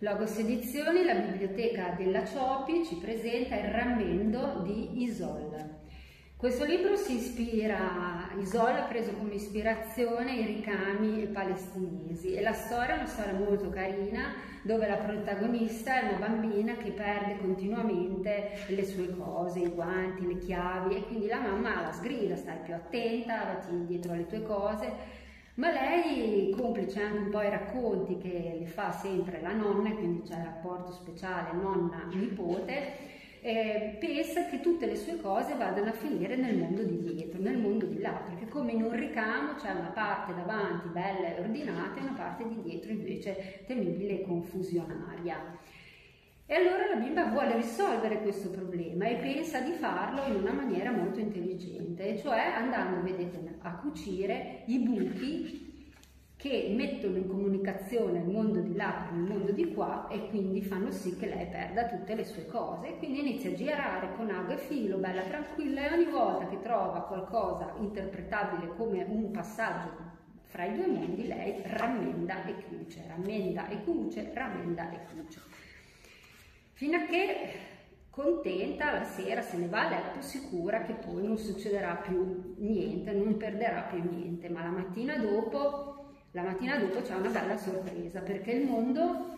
Logos Edizioni, la biblioteca della Ciopi, ci presenta Il rammendo di Isol. Questo libro si ispira, Isol ha preso come ispirazione i ricami palestinesi, e la storia è una storia molto carina dove la protagonista è una bambina che perde continuamente le sue cose, i guanti, le chiavi, e quindi la mamma la sgrida: stai più attenta, vatti dietro alle tue cose. Ma lei, complice anche un po' i racconti che le fa sempre la nonna, e quindi c'è il rapporto speciale nonna-nipote, pensa che tutte le sue cose vadano a finire nel mondo di dietro, nel mondo di là, perché come in un ricamo c'è una parte davanti bella e ordinata e una parte di dietro invece temibile e confusionaria. E allora la bimba vuole risolvere questo problema e pensa di farlo in una maniera molto intelligente, cioè andando, vedete, a cucire i buchi che mettono in comunicazione il mondo di là con il mondo di qua, e quindi fanno sì che lei perda tutte le sue cose. E quindi inizia a girare con ago e filo, bella tranquilla, e ogni volta che trova qualcosa interpretabile come un passaggio fra i due mondi, lei rammenda e cuce, rammenda e cuce, rammenda e cuce. Fino a che, contenta, la sera se ne va a letto sicura che poi non succederà più niente, non perderà più niente. Ma la mattina dopo c'è una bella sorpresa, perché il mondo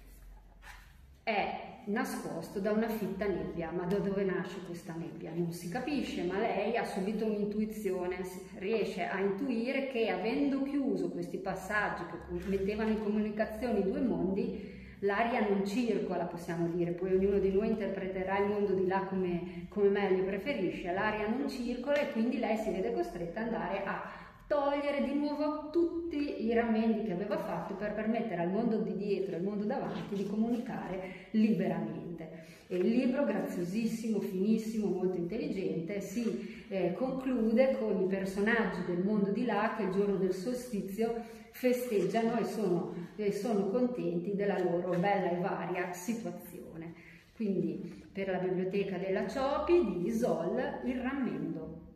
è nascosto da una fitta nebbia. Ma da dove nasce questa nebbia? Non si capisce, ma lei ha subito un'intuizione, riesce a intuire che, avendo chiuso questi passaggi che mettevano in comunicazione i due mondi, l'aria non circola, possiamo dire, poi ognuno di noi interpreterà il mondo di là come meglio preferisce. L'aria non circola e quindi lei si vede costretta ad andare a togliere di nuovo tutti i rammendi che aveva fatto per permettere al mondo di dietro e al mondo davanti di comunicare liberamente. E il libro, graziosissimo, finissimo, molto intelligente, si conclude con i personaggi del mondo di là che il giorno del solstizio festeggiano e sono contenti della loro bella e varia situazione. Quindi per la biblioteca della Ciopi di Isol, Il rammendo.